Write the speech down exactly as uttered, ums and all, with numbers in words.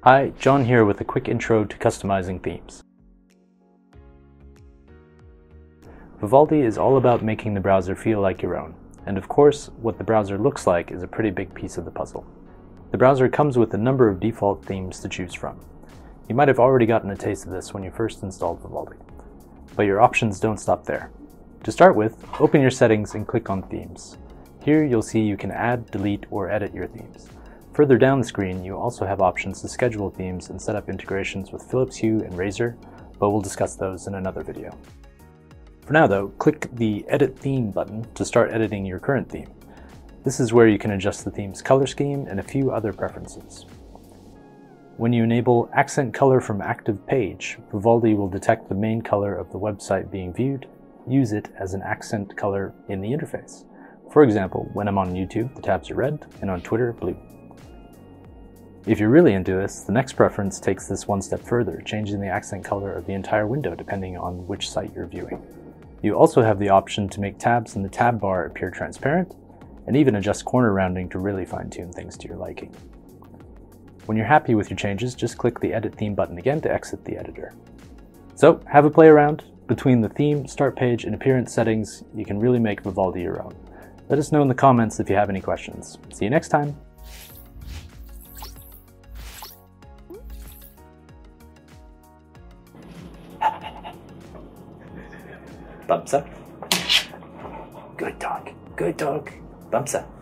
Hi, John here with a quick intro to customizing themes. Vivaldi is all about making the browser feel like your own, and of course, what the browser looks like is a pretty big piece of the puzzle. The browser comes with a number of default themes to choose from. You might have already gotten a taste of this when you first installed Vivaldi, but your options don't stop there. To start with, open your settings and click on Themes. Here you'll see you can add, delete, or edit your themes. Further down the screen, you also have options to schedule themes and set up integrations with Philips Hue and Razer, but we'll discuss those in another video. For now though, click the Edit Theme button to start editing your current theme. This is where you can adjust the theme's color scheme and a few other preferences. When you enable Accent Color from Active Page, Vivaldi will detect the main color of the website being viewed, use it as an accent color in the interface. For example, when I'm on YouTube, the tabs are red, and on Twitter, blue. If you're really into this, the next preference takes this one step further, changing the accent color of the entire window depending on which site you're viewing. You also have the option to make tabs in the tab bar appear transparent, and even adjust corner rounding to really fine-tune things to your liking. When you're happy with your changes, just click the Edit Theme button again to exit the editor. So, have a play around. Between the theme, start page, and appearance settings, you can really make Vivaldi your own. Let us know in the comments if you have any questions. See you next time! Thumbs up. Good dog. Good dog. Thumbs up.